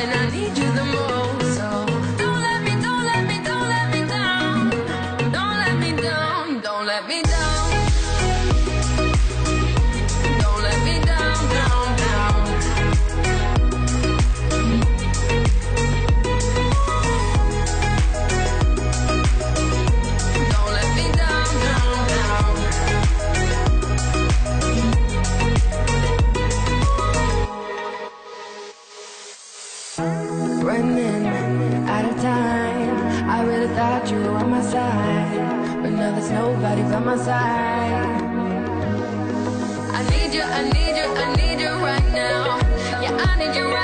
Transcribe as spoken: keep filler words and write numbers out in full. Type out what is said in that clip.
when I need you the most. So don't let me, don't let me, don't let me down. Don't let me down, don't let me down. Don't let me down, down, down. Don't let me down, down, down. Running out of time, I really thought you were on my side, but now there's nobody by my side. I need you, I need you, I need you right now. Yeah, I need you